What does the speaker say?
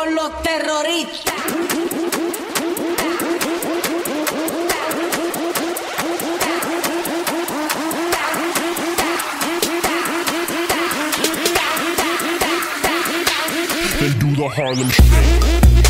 con los terroristas. Then do the Harlem Shake.